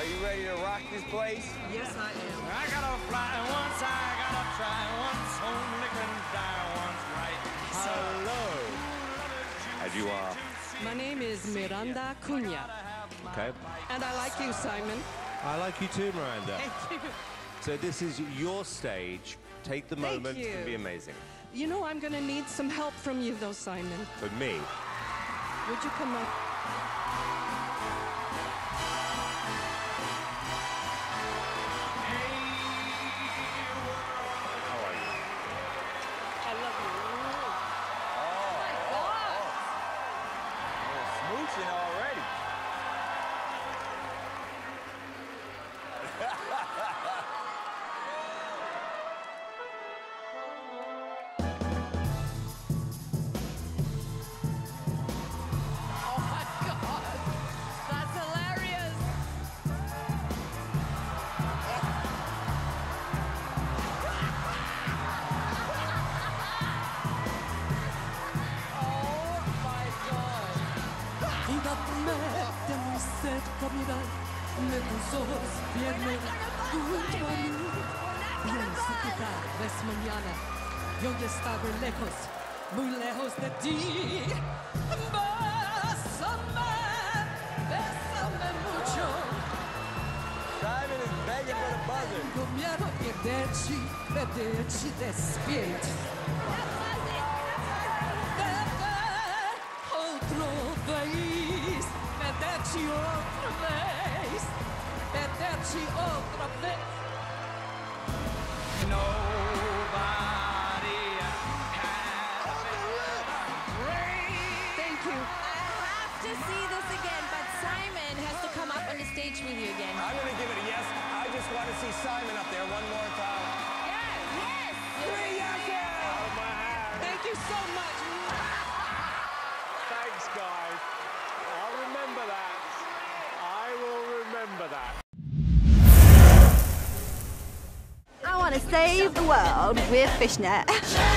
you ready to rock this place? Yes, I am. I gotta fly once, I gotta try once, only can die once, right? Hello. And you are? My name is Miranda Cunha. Okay. And I like you, Simon. I like you too, Miranda. Thank you. So this is your stage. Take the moment. It's going to be amazing. You know, I'm going to need some help from you, though, Simon. For me? Would you come up? How are you? I love you. Oh, my God. You're smooching already. De tus ojos viernes junto a mí. Pienso que tal vez mañana yo ya estaré lejos, muy lejos de ti. Bésame, bésame mucho. Simon is begging for the buzzer. Tengo miedo perderci despierto. Outro vez, perderci outra vez. Perderci outra vez. Nobody has Thank you. I have to see this again, but Simon has to come up on the stage with you again. I'm going to give it a yes. I just want to see Simon up there one more time. Yes! Yes! 3 yeses! Out of my hand. Thank you so much. Thanks, guys. I'll remember that. I will remember that. I want to save the world with fishnet.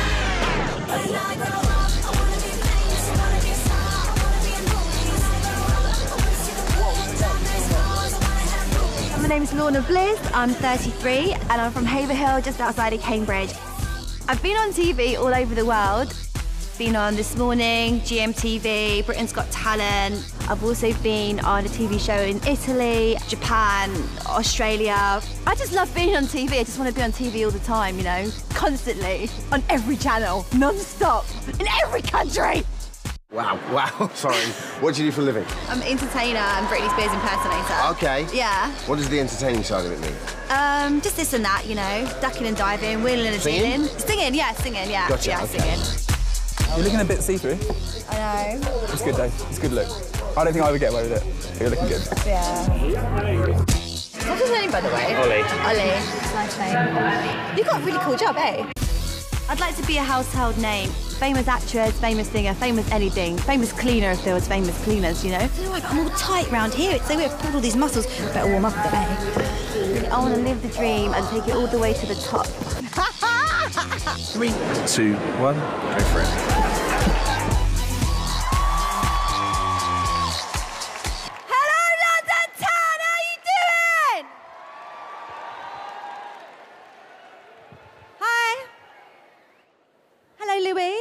My name's Lorna Bliss, I'm 33 and I'm from Haverhill, just outside of Cambridge. I've been on TV all over the world. Been on This Morning, GMTV, Britain's Got Talent. I've also been on a TV show in Italy, Japan, Australia. I just love being on TV. I just want to be on TV all the time, you know, constantly, on every channel, non-stop, in every country. Wow, sorry. What do you do for a living? I'm an entertainer and Britney Spears impersonator. Okay. Yeah. What does the entertaining side of it mean? Just this and that, you know, ducking and diving, wheeling and Singing? dealing. Singing, yeah. Gotcha, yeah, okay. singing. You're looking a bit see-through. I know. It's good though. It's a good look. I don't think I would get away with it. You're looking good. Yeah. What's his name, by the way? Ollie. Ollie. Nice name. You got a really cool job, eh? I'd like to be a household name. Famous actress, famous singer, famous anything. Famous cleaner if there was famous cleaners, you know? I don't know, I'm all tight round here. It's so weird. I've pulled all these muscles. Better warm up a bit, eh? I want to live the dream and take it all the way to the top. 3, 2, 1, go for it. Hello, London town! How you doing? Hi. Hello, Louis.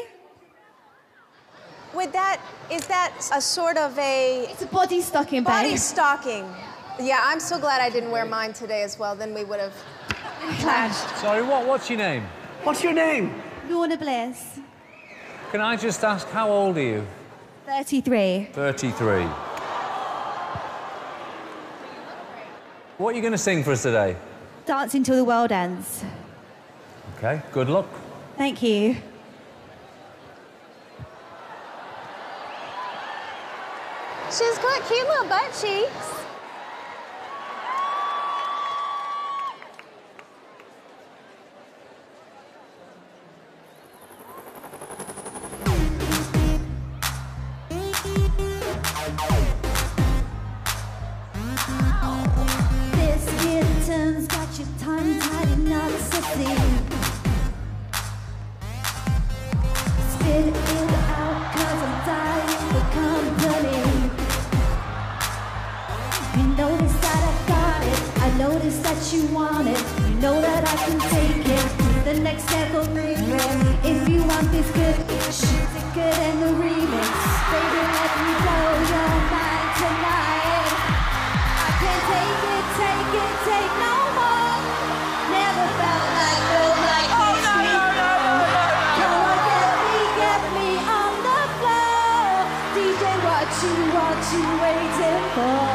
Is that a sort of a... It's a body stocking, babe. Body stocking. Yeah, I'm so glad I didn't wear mine today as well. Then we would have clashed. Sorry, what's your name? What's your name? Lorna Bliss. Can I just ask, how old are you? 33. 33. What are you going to sing for us today? Dancing till the world ends. Okay, good luck. Thank you. She's got cute little butt cheeks. This kitten's got your tongue tied in knots, sissy. Spit it out, 'cause I'm dying for company. You notice that I got you want it. You know that I can take it to the next level. If you want this good, shoot it good in the remix. Baby, let me blow your mind tonight. I can't take it, take no more. Never felt like this. Come on, get me on the floor. DJ, what you waiting for?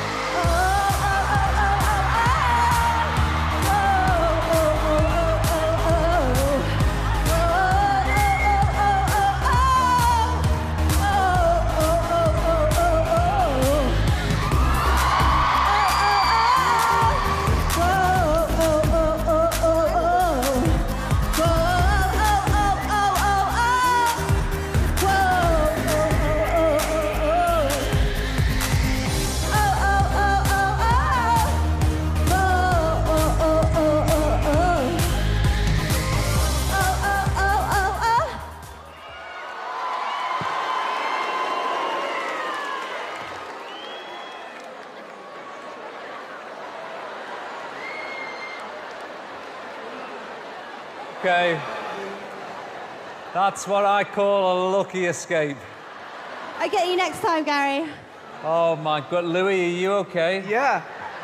Okay. That's what I call a lucky escape. I get you next time, Gary. Oh, my God. Louis, are you okay? Yeah.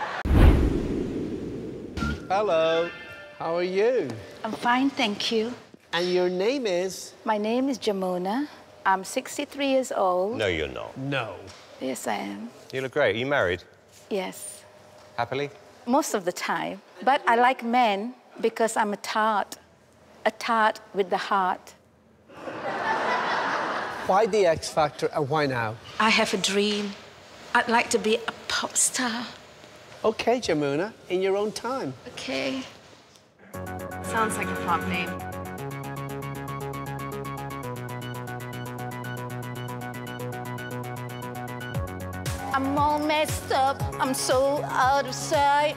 Hello. How are you? I'm fine, thank you. And your name is? My name is Jamuna. I'm 63 years old. No, you're not. No. Yes, I am. You look great. Are you married? Yes. Happily? Most of the time. But I like men because I'm a tart with the heart. Why the X Factor and why now? I have a dream. I'd like to be a pop star. Okay, Jamuna, in your own time. Okay. Sounds like a pop name. I'm all messed up. I'm so out of sight.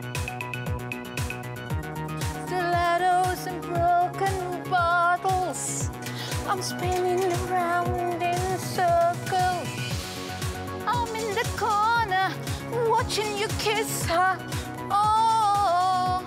Stilettos and broken bottles. I'm spinning around in circles. I'm in the corner watching you kiss her. Oh,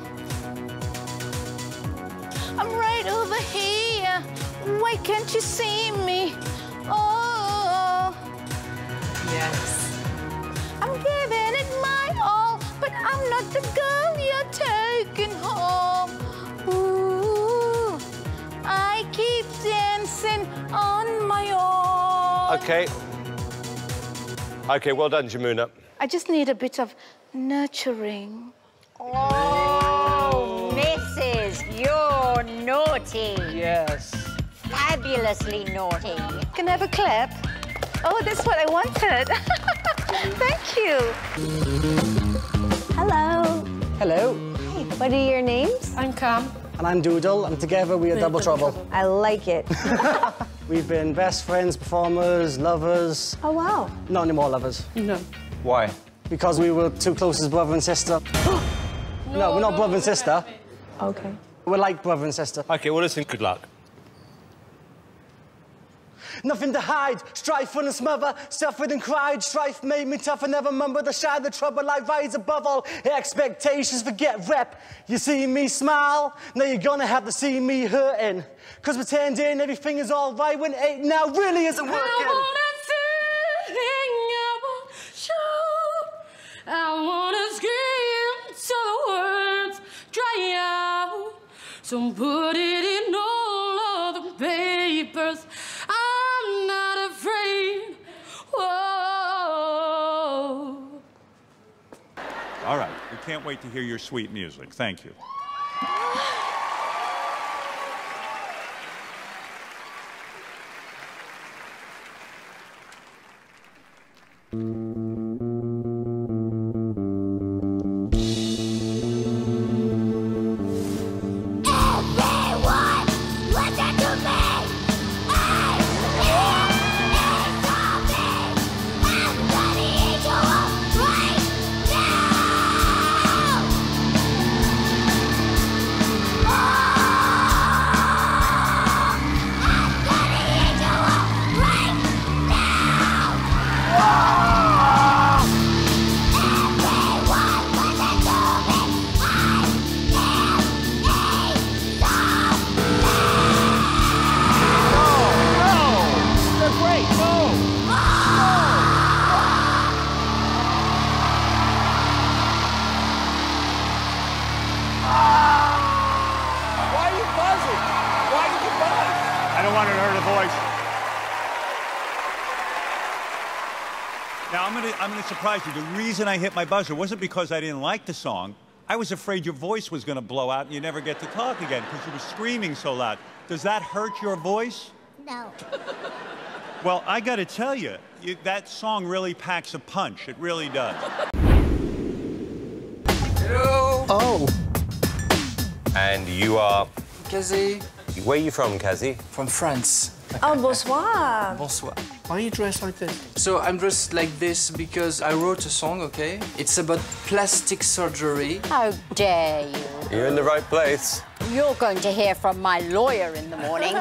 I'm right over here. Why can't you see me? Oh, yes. I'm giving it my all, but I'm not the girl you're taking home. Ooh, I keep dancing on my own. Okay. Okay, well done, Jamuna. I just need a bit of nurturing. Oh, Mrs., you're naughty. Yes. Fabulously naughty. Can I have a clap? Oh, that's what I wanted. Thank you. Hello. Hello. Hey, what are your names? I'm Cam. And I'm Doodle, and together we are Double Trouble. I like it. We've been best friends, performers, lovers. Oh, wow. Not anymore lovers. No. Why? Because we were too close as brother and sister. No, we're not brother and sister. Okay. We're like brother and sister. Okay, well, listen, good luck. Nothing to hide, strife and smother, suffered and cried, strife made me tough and never remember the shine, the trouble I rise above all expectations, forget rep. You see me smile, now you're gonna have to see me hurting. Cause pretending everything is all right when it now really isn't working. I wanna scream so the words dry out. So put it in all of the papers. I'm not afraid. Whoa. All right, we can't wait to hear your sweet music. Thank you. gonna surprise you. The reason I hit my buzzer wasn't because I didn't like the song. I was afraid your voice was gonna blow out and you never get to talk again because you were screaming so loud. Does that hurt your voice? No. Well, I gotta tell you, that song really packs a punch. It really does. Hello. Oh. And you are? Kazi. Where are you from, Kazi? From France. Oh, bonsoir. Bonsoir. Why are you dressed like this? So I'm dressed like this because I wrote a song, okay? It's about plastic surgery. How dare you? You're in the right place. You're going to hear from my lawyer in the morning.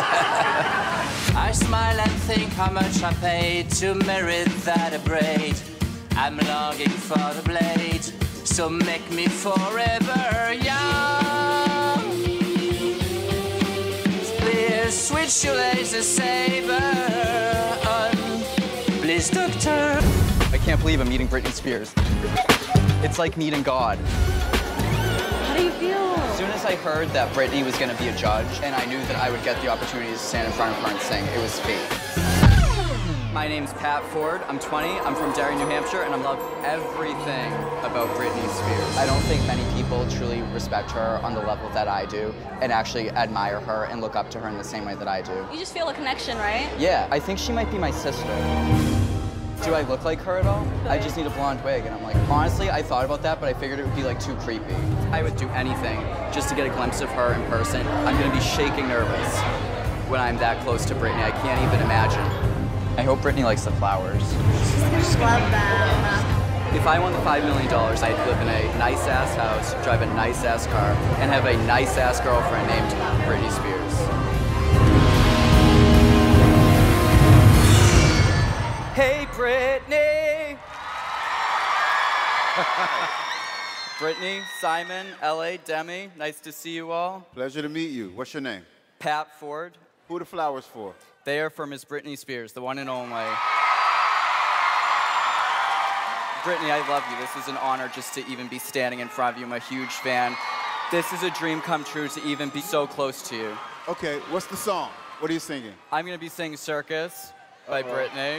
I smile and think how much I paid to merit that a braid. I'm longing for the blade, so make me forever young. Please switch your laser saber on. Please, doctor. I can't believe I'm meeting Britney Spears. It's like meeting God. How do you feel? As soon as I heard that Britney was going to be a judge, and I knew that I would get the opportunity to stand in front of her and sing, it was fate. My name's Pat Ford. I'm 20. I'm from Derry, New Hampshire, and I love everything about Britney Spears. I don't think many people truly respect her on the level that I do and actually admire her and look up to her in the same way that I do. You just feel a connection, right? Yeah, I think she might be my sister. Do I look like her at all? I just need a blonde wig, and I'm like, honestly, I thought about that, but I figured it would be like too creepy. I would do anything just to get a glimpse of her in person. I'm gonna be shaking nervous when I'm that close to Britney. I can't even imagine. I hope Britney likes the flowers. Just love them. If I won the $5 million, I'd live in a nice-ass house, drive a nice-ass car, and have a nice-ass girlfriend named Britney Spears. Hey, Britney! Britney, Simon, L.A., Demi, nice to see you all. Pleasure to meet you. What's your name? Pat Ford. Who are the flowers for? They are for Miss Britney Spears, the one and only. Britney, I love you. This is an honor just to even be standing in front of you. I'm a huge fan. This is a dream come true to even be so close to you. Okay, what's the song? What are you singing? I'm going to be singing Circus by Britney.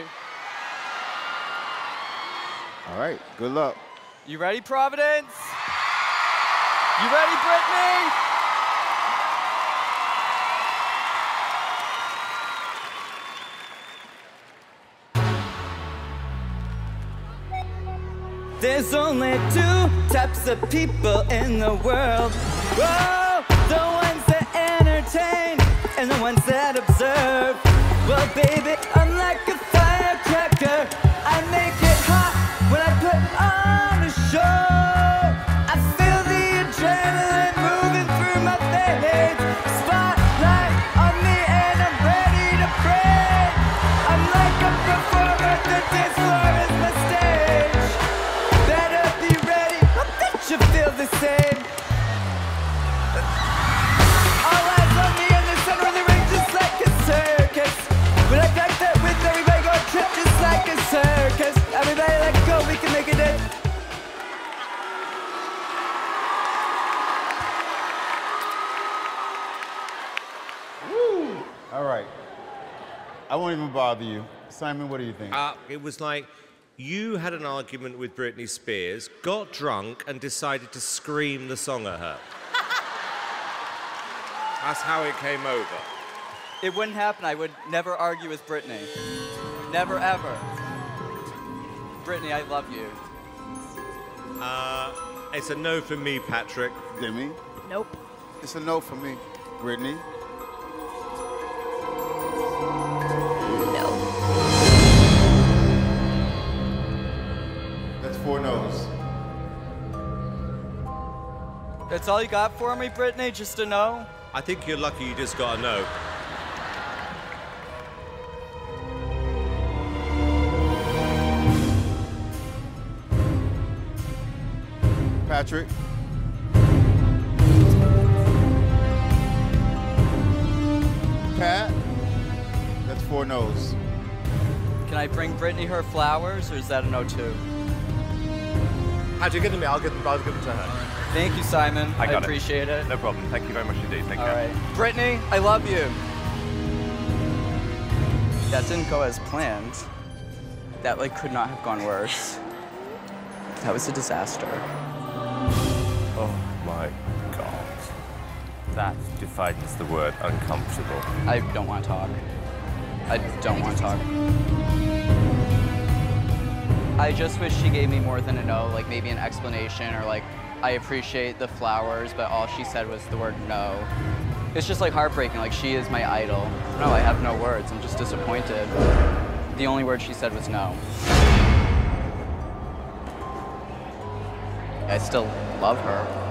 All right, good luck. You ready, Providence? You ready, Britney? There's only two types of people in the world. Whoa, the ones that entertain and the ones that observe. Well, baby, I'm like a firecracker. I make it hot when I put on a show. I feel the adrenaline moving through my veins. Spotlight on me and I'm ready to break. I'm like a performer, the dance floor is my stage. Better be ready, I bet you feel the same. All eyes on me in the center of the ring, just like a circus. When I crack that whip, everybody go trip just like a circus. Everybody let go, we can make it in. Woo! All right. I won't even bother you. Simon, what do you think? It was like you had an argument with Britney Spears, got drunk, and decided to scream the song at her. That's how it came over. It wouldn't happen. I would never argue with Britney. Never, ever. Britney, I love you. It's a no for me, Patrick. Demi? Nope. It's a no for me. Britney? No. That's 4 no's. That's all you got for me, Britney? Just a no? I think you're lucky you just got a no. Patrick? Pat? That's 4 no's. Can I bring Britney her flowers, or is that a no too? How'd you get them? I'll give them to her. Thank you, Simon. I got appreciate it. No problem. Thank you very much indeed. Take All care. right. Britney, I love you. That didn't go as planned. that like could not have gone worse. That was a disaster. Oh my God. That defines the word uncomfortable. I don't want to talk. I don't want to talk. I just wish she gave me more than a no, like maybe an explanation or like, I appreciate the flowers, but all she said was the word no. It's just like heartbreaking, like she is my idol. No, I have no words, I'm just disappointed. The only word she said was no. I still love her.